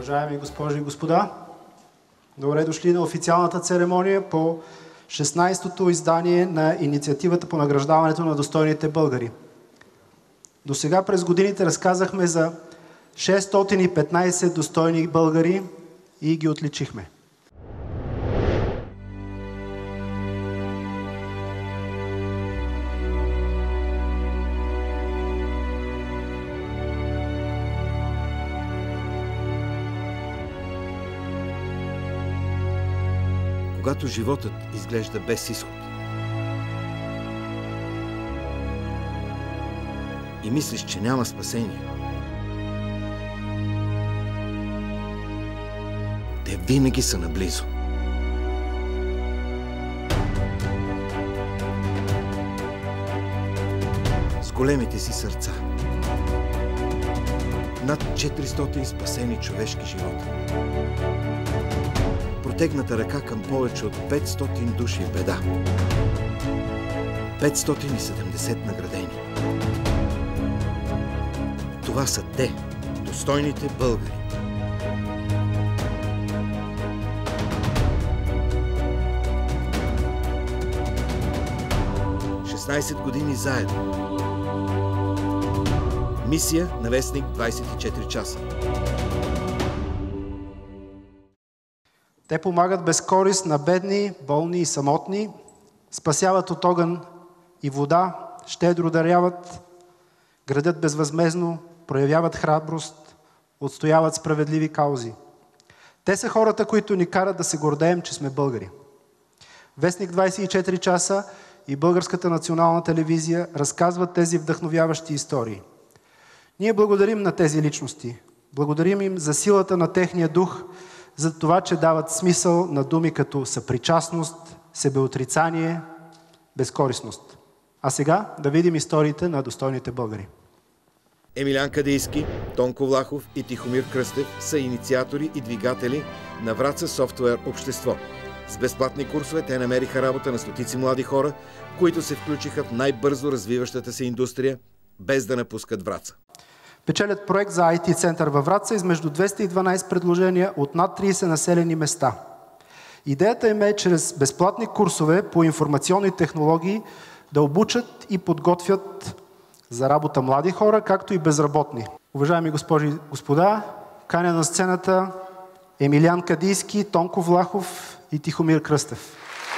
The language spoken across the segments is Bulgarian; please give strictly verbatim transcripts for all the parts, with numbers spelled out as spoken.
Уважаеми госпожи и господа, добре дошли на официалната церемония по шестнайсетото издание на инициативата по награждаването на достойните българи. До сега през годините разказахме за шестстотин и петнайсет достойни българи и ги отличихме. Когато животът изглежда без изход и мислиш, че няма спасение, те винаги са наблизо. С големите си сърца. Над четиристотин спасени човешки живота. Протегната ръка към повече от петстотин души в беда. петстотин и седемдесет наградени. Това са те, достойните българи. шестнайсет години заедно. Мисия на вестник двайсет и четири часа. Те помагат без корист на бедни, болни и самотни, спасяват от огън и вода, щедро даряват, градят безвъзмездно, проявяват храброст, отстояват справедливи каузи. Те са хората, които ни карат да се гордеем, че сме българи. Вестник двайсет и четири часа и Българската национална телевизия разказват тези вдъхновяващи истории. Ние благодарим на тези личности. Благодарим им за силата на техния дух, за това, че дават смисъл на думи като съпричастност, себеотрицание, безкорисност. А сега да видим историите на достойните българи. Емилян Кадийски, Тонко Влахов и Тихомир Кръстев са инициатори и двигатели на Враца Софтуер Общество. С безплатни курсове те намериха работа на стотици млади хора, които се включиха в най-бързо развиващата се индустрия, без да напускат Враца. Печелят проект за ай ти център във Враца измежду двеста и дванайсет предложения от над трийсет населени места. Идеята им е чрез безплатни курсове по информационни технологии да обучат и подготвят за работа млади хора, както и безработни. Уважаеми госпожи и господа, каня на сцената Емилян Кадийски, Тонко Влахов и Тихомир Кръстев.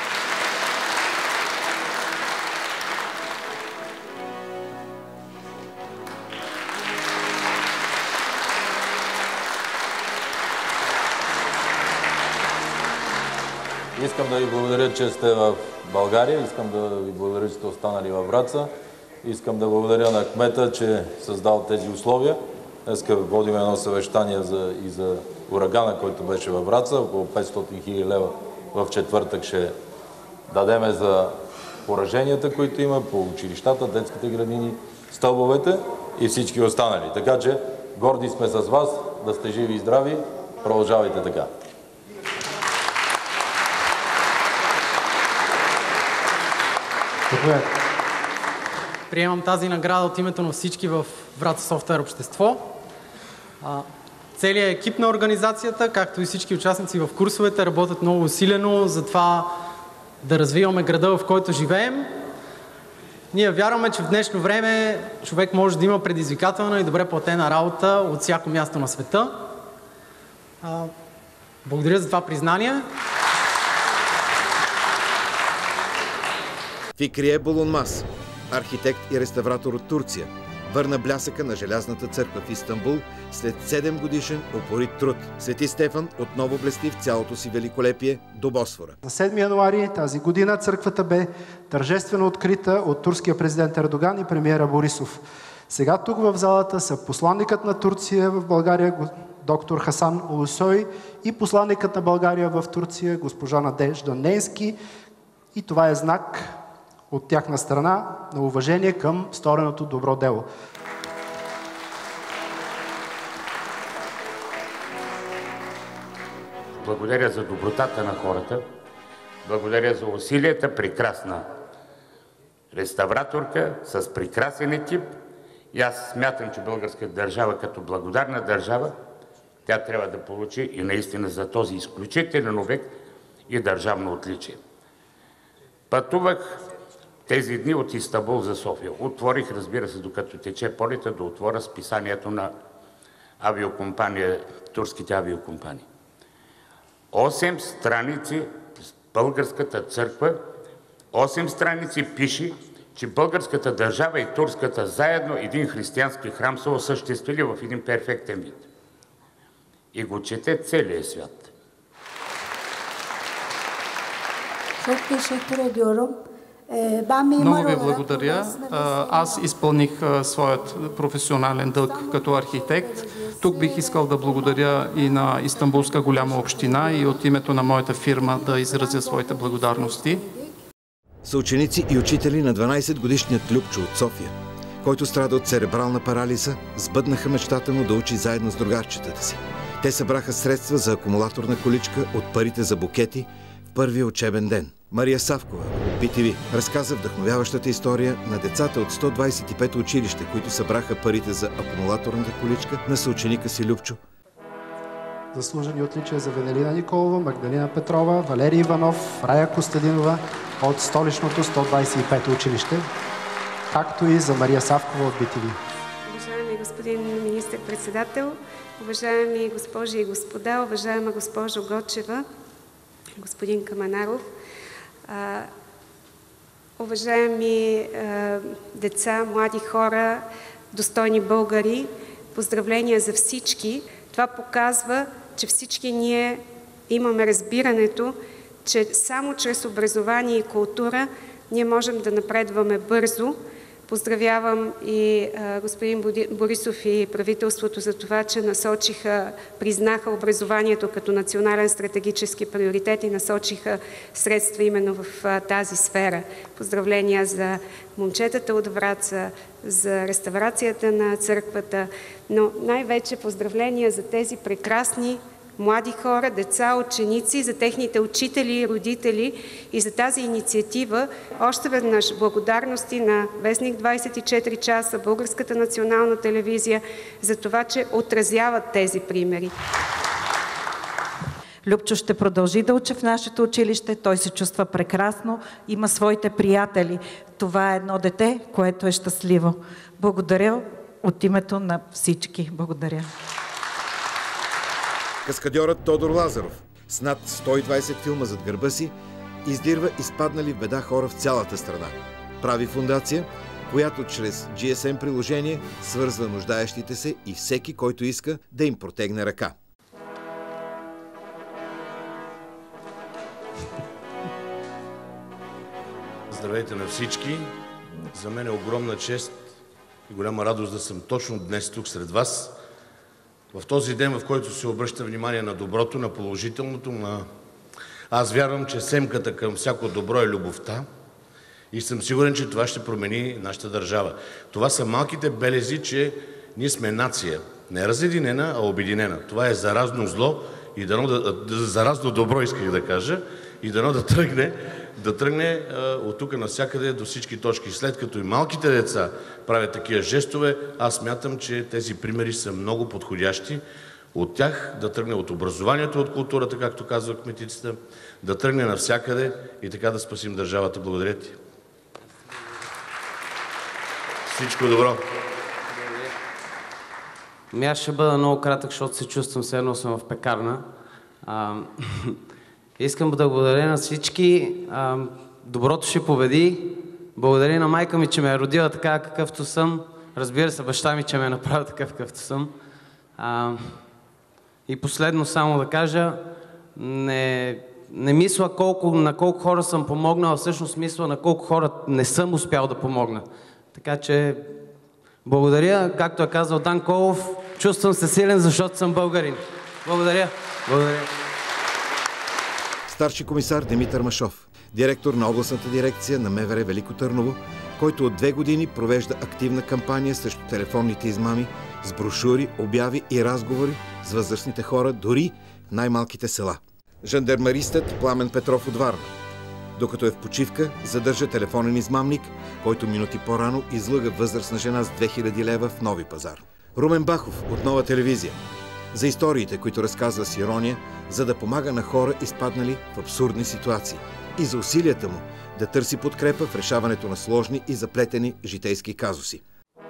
Искам да ви благодаря, че сте в България. Искам да ви благодаря, че сте останали във Враца. Искам да благодаря на кмета, че е създал тези условия. Днес водим едно съвещание за, и за урагана, който беше във Враца. Около петстотин хиляди лева в четвъртък ще дадеме за пораженията, които има по училищата, детските градини, стълбовете и всички останали. Така че горди сме с вас, да сте живи и здрави. Продължавайте така. Приемам тази награда от името на всички в Враца Софтуер Общество. Целият екип на организацията, както и всички участници в курсовете, работят много усилено за това да развиваме града, в който живеем. Ние вярваме, че в днешно време човек може да има предизвикателна и добре платена работа от всяко място на света. Благодаря за това признание. Фикрие Булунмаз, архитект и реставратор от Турция, върна блясъка на Желязната църква в Истанбул след седем годишен упорит труд. Свети Стефан отново блести в цялото си великолепие до Босфора. На седми януари тази година църквата бе тържествено открита от турския президент Ердоган и премиера Борисов. Сега тук в залата са посланникът на Турция в България, доктор Хасан Улусой, и посланникът на България в Турция, госпожа Надежда Нейнски. И това е знак от тяхна страна на уважение към стореното добро дело. Благодаря за добротата на хората. Благодаря за усилията. Прекрасна реставраторка с прекрасен екип. И аз смятам, че българската държава като благодарна държава Тя трябва да получи и наистина за този изключителен обект и държавно отличие. Пътувах тези дни от Истанбул за София. Отворих, разбира се, докато тече полета, да отворя списанието на авиокомпания, турските авиокомпании. Осем страници с българската църква, осем страници пише, че българската държава и турската заедно един християнски храм са осъществили в един перфектен вид. И го чете целият свят. Много ви благодаря. Аз изпълних своят професионален дълг като архитект. Тук бих искал да благодаря и на Истанбулска голяма община и от името на моята фирма да изразя своите благодарности. Съученици и учители на дванайсетгодишният Любчо от София, който страда от церебрална парализа, сбъднаха мечтата му да учи заедно с другарчетата си. Те събраха средства за акумулаторна количка от парите за букети в първия учебен ден. Мария Савкова от Би Ти Ви разказа вдъхновяващата история на децата от сто двайсет и пето училище, които събраха парите за акумулаторната количка на съученика си Любчо. Заслужени отличия за Венелина Николова, Магдалина Петрова, Валерий Иванов, Рая Костадинова от столичното сто двайсет и пето училище, както и за Мария Савкова от Би Ти Ви. Уважаеми господин министър-председател, уважаеми госпожи и господа, уважаема госпожо Гочева, господин Каманаров, а, уважаеми а, деца, млади хора, достойни българи, поздравления за всички. Това показва, че всички ние имаме разбирането, че само чрез образование и култура ние можем да напредваме бързо. Поздравявам и а, господин Борисов и правителството за това, че насочиха, признаха образованието като национален стратегически приоритет и насочиха средства именно в а, тази сфера. Поздравления за момчетата от Враца, за реставрацията на църквата, но най-вече поздравления за тези прекрасни млади хора, деца, ученици, за техните учители и родители и за тази инициатива. Още веднъж благодарности на Вестник двайсет и четири часа, Българската национална телевизия за това, че отразяват тези примери. Любчо ще продължи да учи в нашето училище. Той се чувства прекрасно, има своите приятели. Това е едно дете, което е щастливо. Благодаря от името на всички. Благодаря. Каскадьорът Тодор Лазаров с над сто и двайсет филма зад гърба си издирва изпаднали в беда хора в цялата страна. Прави фондация, която чрез Джи Ес Ем приложение свързва нуждаещите се и всеки, който иска да им протегне ръка. Здравейте на всички! За мен е огромна чест и голяма радост да съм точно днес тук сред вас. В този ден, в който се обръща внимание на доброто, на положителното, на... аз вярвам, че семката към всяко добро е любовта и съм сигурен, че това ще промени нашата държава. Това са малките белези, че ние сме нация. Не разединена, а обединена. Това е заразно зло и дано да... заразно добро, исках да кажа, и дано да тръгне, да тръгне а, от тук навсякъде до всички точки. След като и малките деца правят такива жестове, аз смятам, че тези примери са много подходящи. От тях да тръгне от образованието, от културата, както казва кметицата, да тръгне навсякъде и така да спасим държавата. Благодаря ти. Всичко добро. Ами аз ще бъда много кратък, защото се чувствам все едно съм в пекарна. А, искам да благодаря на всички. А, доброто ще победи. Благодаря на майка ми, че ме е родила така, какъвто съм. Разбира се, баща ми, че ме е направил такъв, какъвто съм. А, и последно само да кажа, не, не мисля колко, на колко хора съм помогнал, а всъщност мисля на колко хора не съм успял да помогна. Така че благодаря, както е казал Дан Колов, чувствам се силен, защото съм българин. Благодаря. Благодаря. Старши комисар Димитър Машов, директор на областната дирекция на Ем В Р Велико Търново, който от две години провежда активна кампания срещу телефонните измами с брошури, обяви и разговори с възрастните хора, дори в най-малките села. Жандармеристът Пламен Петров от Варна, докато е в почивка, задържа телефонен измамник, който минути по-рано излъга възрастна жена с две хиляди лева в Нови пазар. Румен Бахов от Нова телевизия. За историите, които разказва с ирония, за да помага на хора, изпаднали в абсурдни ситуации. И за усилията му да търси подкрепа в решаването на сложни и заплетени житейски казуси.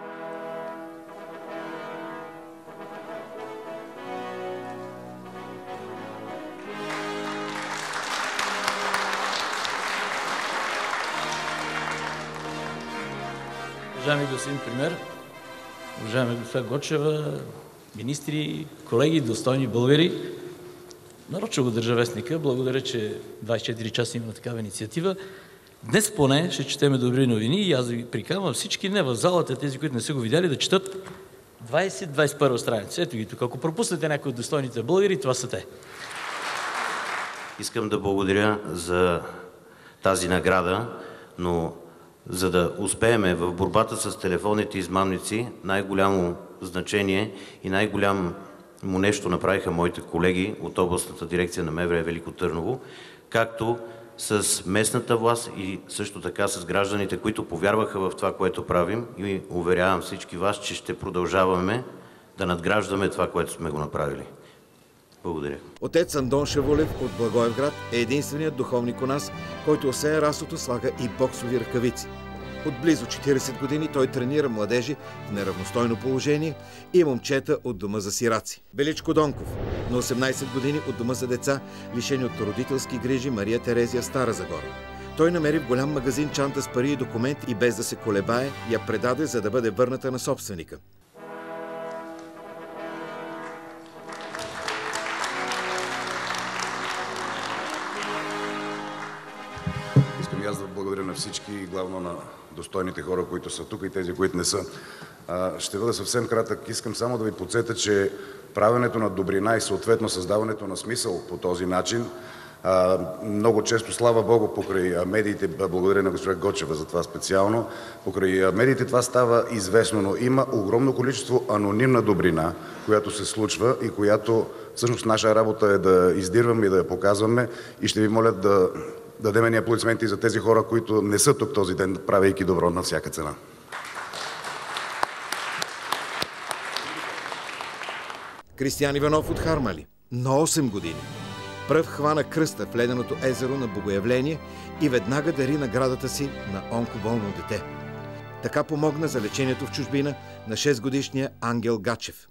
Уважаеми господин премиер, уважаема госпожа Гочева, министри, колеги, достойни българи, нарочно го държа вестника. Благодаря, че двайсет и четири часа има такава инициатива. Днес поне ще четеме добри новини и аз да ви приканвам всички, не в залата, тези, които не са го видяли, да четат двайсет до двайсет и първа страница. Ето ги тук. Ако пропуснете някои от достойните българи, това са те. Искам да благодаря за тази награда, но за да успеем в борбата с телефонните измамници, най-голямо значение и най-голямо нещо направиха моите колеги от областната дирекция на МВР Велико Търново, както с местната власт и също така с гражданите, които повярваха в това, което правим, и уверявам всички вас, че ще продължаваме да надграждаме това, което сме го направили. Благодаря. Отец Андон Шеволев от Благоевград е единственият духовник у нас, който освен расото слага и боксови ръкавици. От близо четирийсет години той тренира младежи в неравностойно положение и момчета от дома за сираци. Величко Донков на осемнайсет години от дома за деца, лишени от родителски грижи, Мария Терезия, Стара Загора. Той намери в голям магазин чанта с пари и документи и без да се колебае я предаде, за да бъде върната на собственика. Искам и аз да благодаря на всички и главно на достойните хора, които са тук и тези, които не са. Ще бъда съвсем кратък. Искам само да ви подсетя, че правенето на добрина и съответно създаването на смисъл по този начин, много често, слава Богу, покрай медиите, благодаря на госпожа Гочева за това специално, покрай медиите това става известно, но има огромно количество анонимна добрина, която се случва и която всъщност наша работа е да издирваме и да я показваме, и ще ви моля да дадем ни аплодисменти за тези хора, които не са тук този ден, правейки добро на всяка цена. Кристиян Иванов от Хармали на осем години. Пръв хвана кръста в леденото езеро на Богоявление и веднага дари наградата си на онкоболно дете. Така помогна за лечението в чужбина на шестгодишния Ангел Гачев.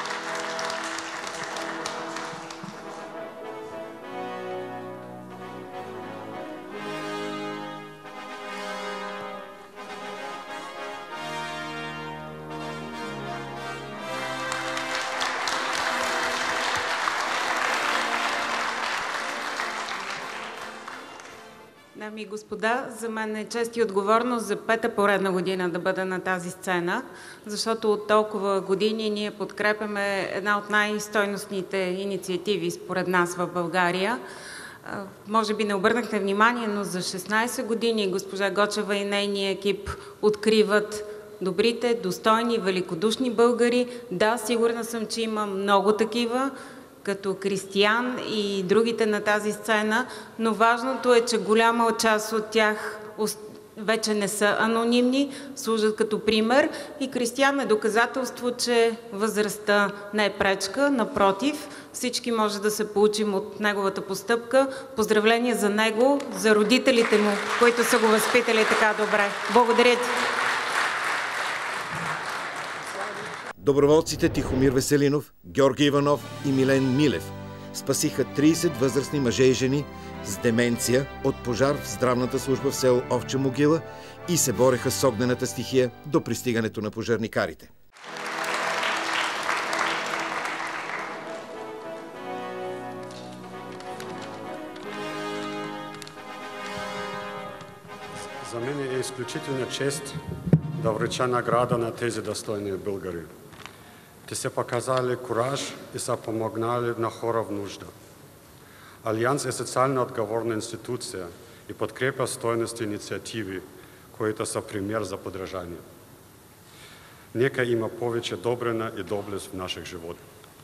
Дами и господа, за мен е чест и отговорност за пета поредна година да бъда на тази сцена, защото от толкова години ние подкрепяме една от най-стойностните инициативи според нас в България. Може би не обърнахте внимание, но за шестнайсет години госпожа Гочева и нейния екип откриват добрите, достойни, великодушни българи. Да, сигурна съм, че има много такива, като Кристиян и другите на тази сцена, но важното е, че голяма част от тях вече не са анонимни, служат като пример, и Кристиян е доказателство, че възрастта не е пречка, напротив, всички може да се получим от неговата постъпка. Поздравления за него, за родителите му, които са го възпитали така добре. Благодаря ти! Доброволците Тихомир Веселинов, Георги Иванов и Милен Милев спасиха трийсет възрастни мъже и жени с деменция от пожар в здравната служба в село Овча могила и се бореха с огнената стихия до пристигането на пожарникарите. За мен е изключителна чест да връча награда на тези достойни българи. Те са показали кураж и са помогнали на хора в нужда. Алианс е социално отговорна институция и подкрепя стойности инициативи, които са пример за подражание. Нека има повече добрина и доблест в наших животах.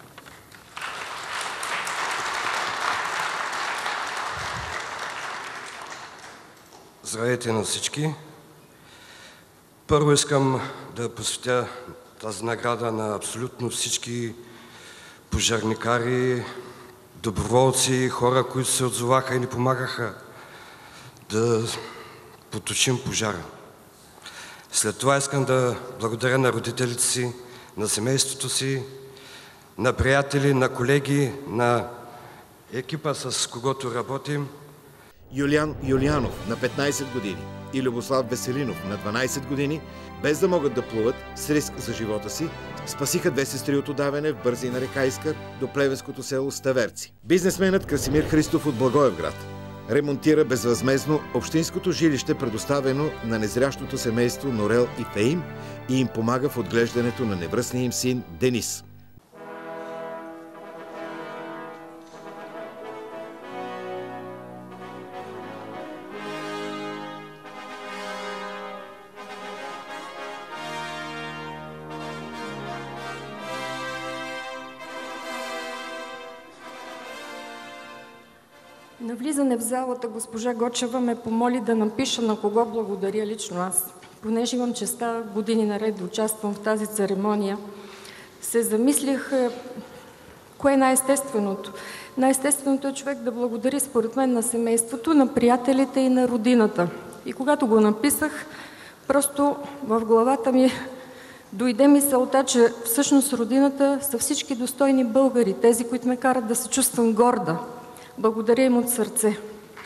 Здравейте на всички! Първо искам да посветя тази награда на абсолютно всички пожарникари, доброволци, хора, които се отзоваха и ни помагаха да потушим пожара. След това искам да благодаря на родителите си, на семейството си, на приятели, на колеги, на екипа, с когото работим. Юлиан Юлианов на петнайсет години и Любослав Веселинов на дванайсет години, без да могат да плуват, с риск за живота си, спасиха две сестри от удавяне в бързина река Искър до плевенското село Ставерци. Бизнесменът Красимир Христов от Благоевград ремонтира безвъзмездно общинското жилище, предоставено на незрящото семейство Норел и Феим, и им помага в отглеждането на невръстния им син Денис. На влизане в залата госпожа Гочева ме помоли да напиша на кого благодаря лично аз. Понеже имам честа години наред да участвам в тази церемония, се замислих кое е най-естественото. Най-естественото е човек да благодари според мен на семейството, на приятелите и на родината. И когато го написах, просто в главата ми дойде мисълта, че всъщност родината са всички достойни българи, тези, които ме карат да се чувствам горда. Благодаря им от сърце.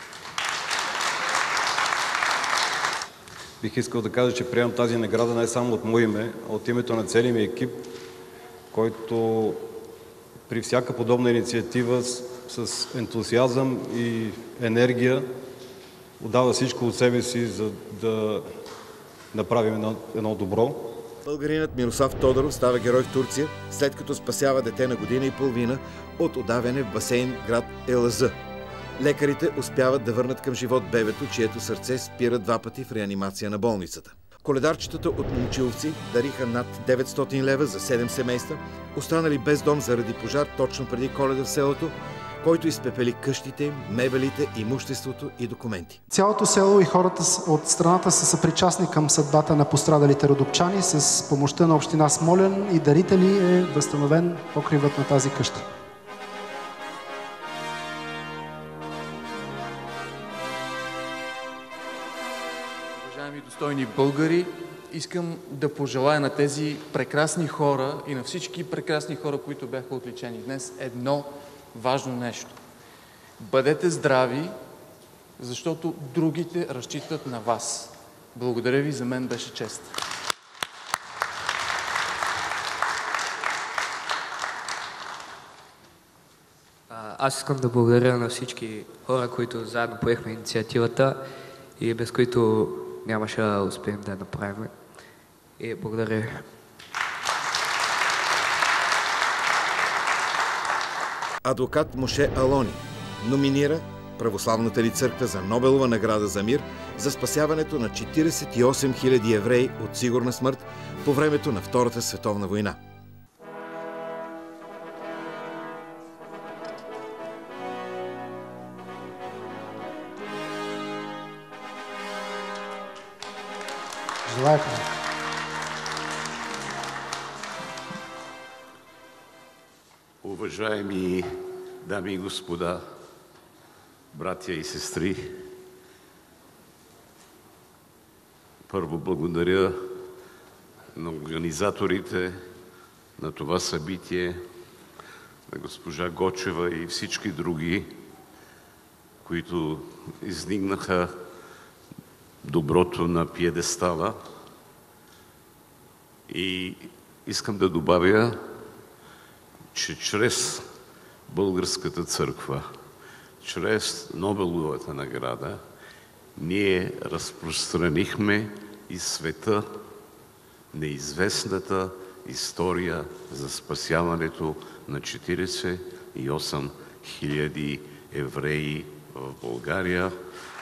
Бих искал да кажа, че приемам тази награда не само от мое име, а от името на целия ми екип, който при всяка подобна инициатива с, с ентусиазъм и енергия отдава всичко от себе си, за да направим едно, едно добро. Българинът Мирослав Тодоров става герой в Турция, след като спасява дете на година и половина от удавяне в басейн град Елазъ. Лекарите успяват да върнат към живот бебето, чието сърце спира два пъти в реанимация на болницата. Коледарчетата от Момчиловци дариха над деветстотин лева за седем семейства, останали без дом заради пожар точно преди Коледа в селото, който изпепели къщите им, мебелите, имуществото и документи. Цялото село и хората от страната са съпричастни към съдбата на пострадалите родопчани. С помощта на община Смолян и дарители е възстановен покривът на тази къща. Уважаеми достойни българи, искам да пожелая на тези прекрасни хора и на всички прекрасни хора, които бяха отличени днес, едно важно нещо. Бъдете здрави, защото другите разчитат на вас. Благодаря ви, за мен беше чест. Аз искам да благодаря на всички хора, които заедно поехме инициативата и без които нямаше да успеем да я направим. И благодаря. Адвокат Моше Алони номинира Православната ли църква за Нобелова награда за мир за спасяването на четирийсет и осем хиляди евреи от сигурна смърт по времето на Втората световна война. Желая. Уважаеми дами и господа, братя и сестри, първо благодаря на организаторите на това събитие, на госпожа Гочева и всички други, които издигнаха доброто на пиедестала. И искам да добавя, че чрез Българската църква, чрез Нобеловата награда, ние разпространихме из света неизвестната история за спасяването на четирийсет и осем хиляди евреи в България.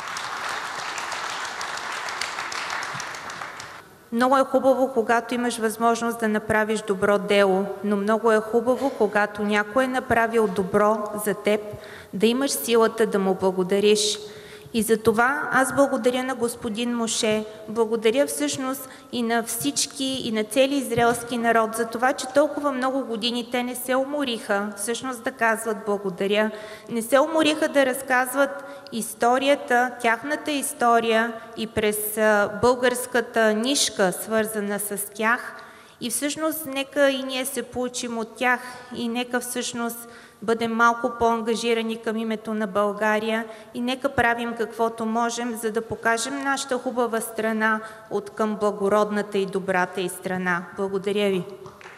Много е хубаво, когато имаш възможност да направиш добро дело, но много е хубаво, когато някой е направил добро за теб, да имаш силата да му благодариш. И за това аз благодаря на господин Моше, благодаря всъщност и на всички, и на целия израелски народ за това, че толкова много години те не се умориха всъщност да казват благодаря, не се умориха да разказват историята, тяхната история и през българската нишка, свързана с тях. И всъщност нека и ние се получим от тях и нека всъщност бъдем малко по-ангажирани към името на България и нека правим каквото можем, за да покажем нашата хубава страна от към благородната и добрата и страна. Благодаря ви.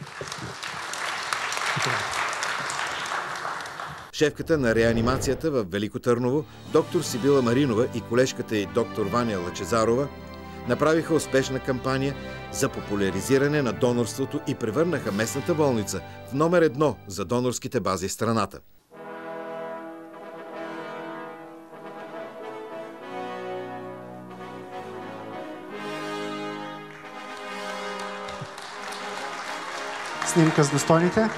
Шефката на реанимацията в Велико Търново, доктор Сибила Маринова и колежката й доктор Ваня Лачезарова направиха успешна кампания за популяризиране на донорството и превърнаха местната болница в номер едно за донорските бази в страната. Снимка с достойните.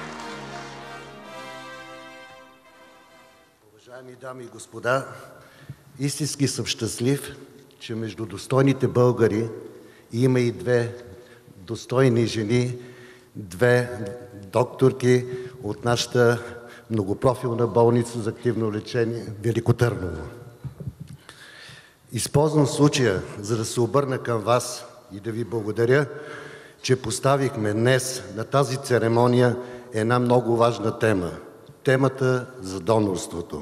Уважаеми дами и господа, истински съм щастлив, че между достойните българи има и две достойни жени, две докторки от нашата многопрофилна болница за активно лечение Велико Търново. Използвам случая, за да се обърна към вас и да ви благодаря, че поставихме днес на тази церемония една много важна тема – темата за донорството.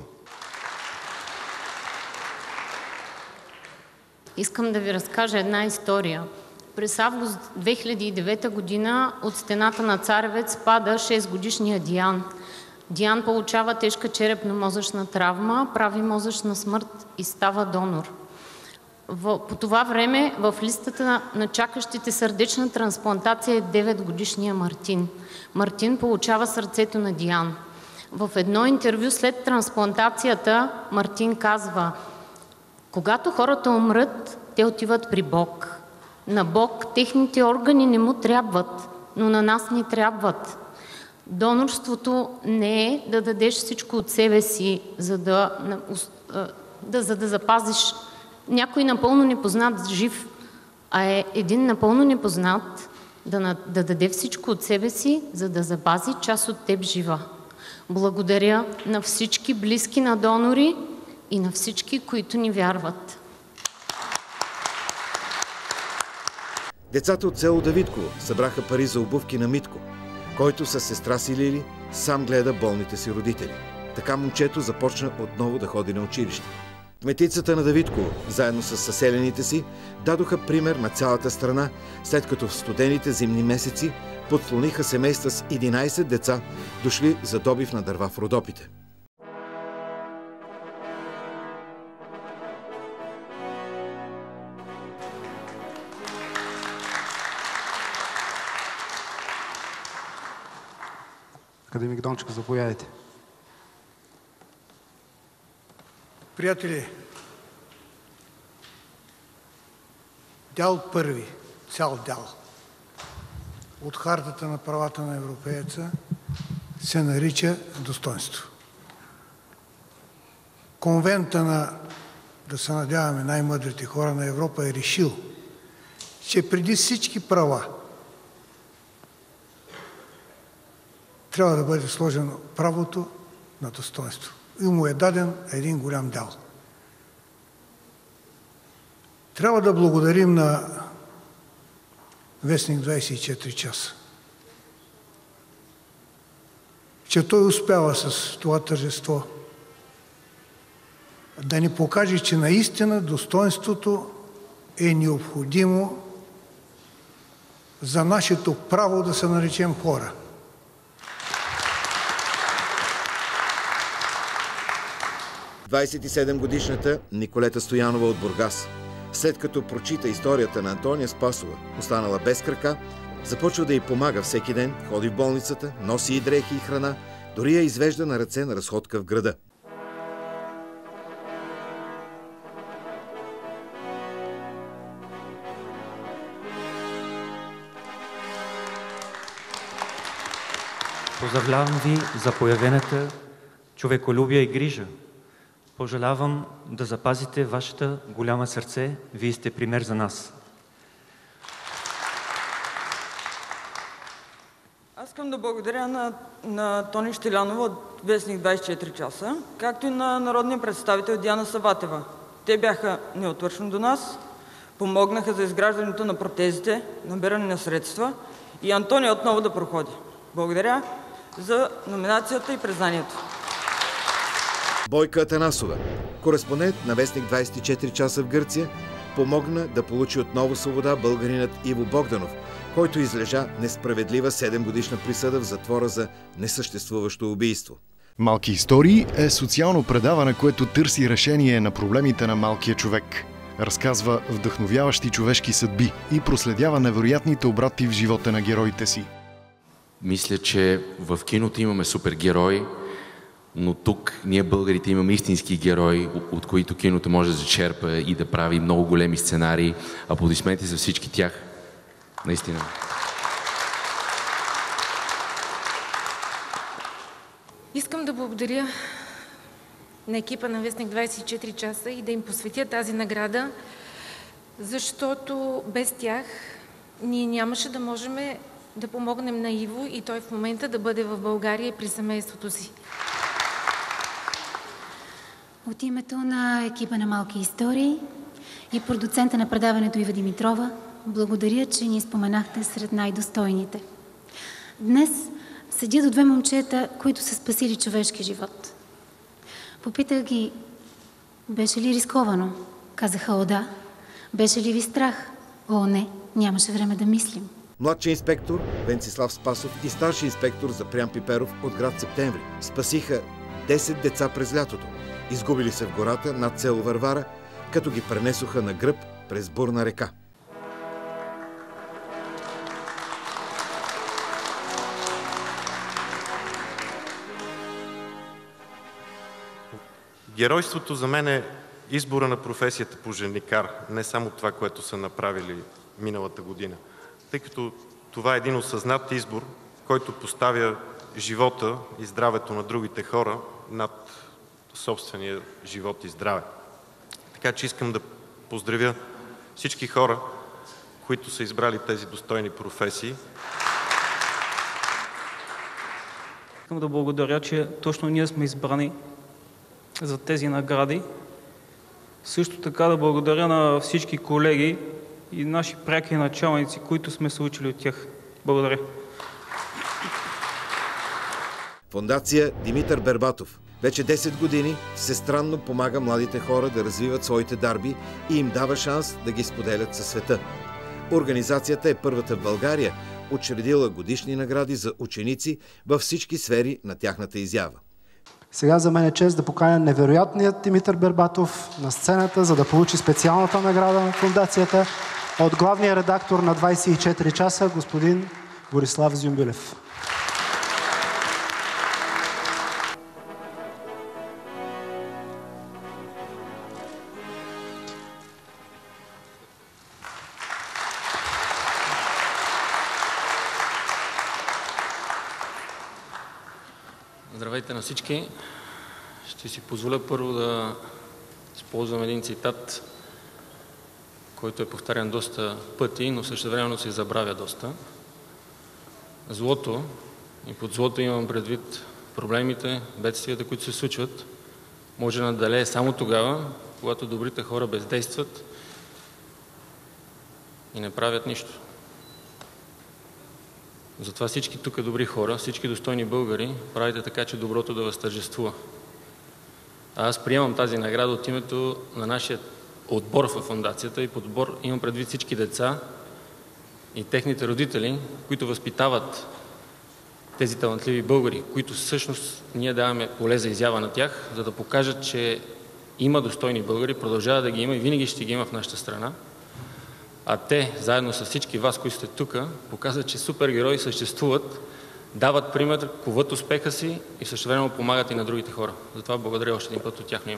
Искам да ви разкажа една история. През август две хиляди и девета година от стената на Царевец пада шестгодишният Диан. Диан получава тежка черепно-мозъчна травма, прави мозъчна смърт и става донор. В, по това време в листата на, на чакащите сърдечна трансплантация е деветгодишният Мартин. Мартин получава сърцето на Диан. В едно интервю след трансплантацията Мартин казва: когато хората умрат, те отиват при Бог. На Бог техните органи не му трябват, но на нас ни трябват. Донорството не е да дадеш всичко от себе си, за да, да, за да запазиш някой напълно непознат жив, а е един напълно непознат да, да даде всичко от себе си, за да запази част от теб жива. Благодаря на всички близки на донори и на всички, които ни вярват. Децата от село Давидково събраха пари за обувки на Митко, който със сестра си Лили сам гледа болните си родители. Така момчето започна отново да ходи на училище. Кметицата на Давидково, заедно с съселените си, дадоха пример на цялата страна, след като в студените зимни месеци подслониха семейства с единайсет деца, дошли за добив на дърва в Родопите. Академик Дончев, заповядайте. Приятели, дял първи, цял дял от Хартата на правата на европееца се нарича достоинство. Конвента на, да се надяваме, най-мъдрите хора на Европа е решил, че преди всички права трябва да бъде сложено правото на достоинство. И му е даден един голям дял. Трябва да благодарим на вестник двайсет и четири часа, че той успява с това тържество да ни покаже, че наистина достоинството е необходимо за нашето право да се наречем хора. двайсет и седем годишната Николета Стоянова от Бургас, след като прочита историята на Антония Спасова, останала без крака, започва да й помага всеки ден, ходи в болницата, носи и дрехи и храна, дори я извежда на ръце на разходка в града. Поздравлявам ви за появената човеколюбие и грижа. Пожелавам да запазите вашата голяма сърце. Вие сте пример за нас. Аз искам да благодаря на, на Тони Щелянова от Вестник двадесет и четири часа, както и на народния представител Диана Саватева. Те бяха неотвършни до нас, помогнаха за изграждането на протезите, набиране на средства и Антония отново да проходи. Благодаря за номинацията и признанието. Бойка Атанасова, кореспондент на Вестник двадесет и четири часа в Гърция, помогна да получи отново свобода българинът Иво Богданов, който излежа несправедлива седемгодишна присъда в затвора за несъществуващо убийство. Малки истории е социално предаване, което търси решение на проблемите на малкия човек. Разказва вдъхновяващи човешки съдби и проследява невероятните обрати в живота на героите си. Мисля, че в киното имаме супергерои, но тук ние българите имаме истински герои, от които киното може да зачерпа и да прави много големи сценарии. Аплодисменти за всички тях. Наистина. Искам да благодаря на екипа на Вестник двадесет и четири часа и да им посветя тази награда, защото без тях ние нямаше да можем да помогнем на Иво и той в момента да бъде в България и при семейството си. От името на екипа на Малки истории и продуцента на предаването Ива Димитрова, благодаря, че ни споменахте сред най-достойните. Днес седя до две момчета, които са спасили човешки живот. Попитах ги, беше ли рисковано? Казаха, о да. Беше ли ви страх? О, не, нямаше време да мислим. Младши инспектор Венцислав Спасов и старши инспектор Запрян Пиперов от град Септември спасиха десет деца през лятото. Изгубили се в гората над село Варвара, като ги пренесоха на гръб през бурна река. Геройството за мен е избора на професията пожарникар, не само това, което са направили миналата година. Тъй като това е един осъзнат избор, който поставя живота и здравето на другите хора над собствения живот и здраве. Така че искам да поздравя всички хора, които са избрали тези достойни професии. Искам да благодаря, че точно ние сме избрани за тези награди. Също така да благодаря на всички колеги и наши преки началници, които сме се учили от тях. Благодаря. Фондация Димитър Бербатов вече десет години всестранно помага младите хора да развиват своите дарби и им дава шанс да ги споделят със света. Организацията е първата в България, учредила годишни награди за ученици във всички сфери на тяхната изява. Сега за мен е чест да поканя невероятният Димитър Бербатов на сцената, за да получи специалната награда на фондацията от главния редактор на двадесет и четири часа, господин Борислав Зюмбилев. Здравейте на всички! Ще си позволя първо да използвам един цитат, който е повтарян доста пъти, но същевременно се забравя доста. Злото, и под злото имам предвид проблемите, бедствията, които се случват, може да надалее само тогава, когато добрите хора бездействат и не правят нищо. Затова всички тук добри хора, всички достойни българи, правите така, че доброто да възтържествува. А аз приемам тази награда от името на нашия отбор в фондацията и под отбор имам предвид всички деца и техните родители, които възпитават тези талантливи българи, които всъщност ние даваме поле за изява на тях, за да покажат, че има достойни българи, продължава да ги има и винаги ще ги има в нашата страна. А те, заедно с всички вас, които сте тук, показват, че супергерои съществуват, дават пример, коват успеха си и същевременно помагат и на другите хора. Затова благодаря още един път от тяхно име.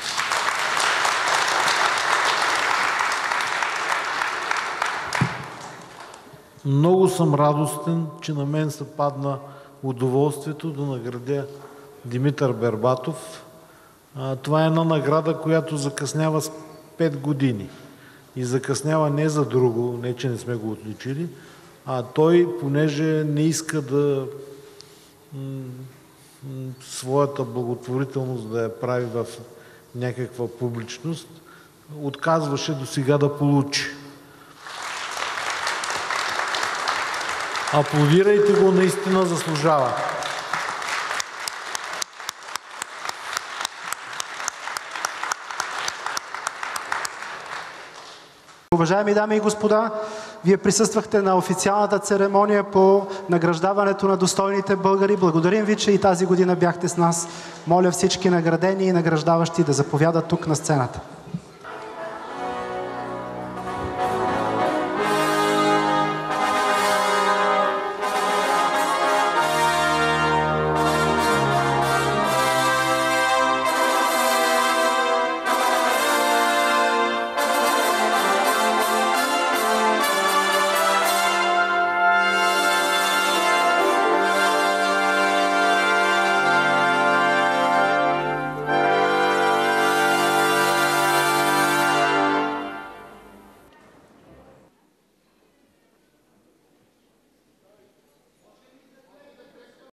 Много съм радостен, че на мен се падна удоволствието да наградя Димитър Бербатов А, това е една награда, която закъснява с пет години. И закъснява не за друго, не че не сме го отличили, а той, понеже не иска да своята благотворителност да я прави в някаква публичност, отказваше до сега да получи. Аплодирайте го, наистина заслужава. Уважаеми дами и господа, вие присъствахте на официалната церемония по награждаването на достойните българи. Благодарим ви, че и тази година бяхте с нас. Моля всички наградени и награждаващи да заповядат тук на сцената.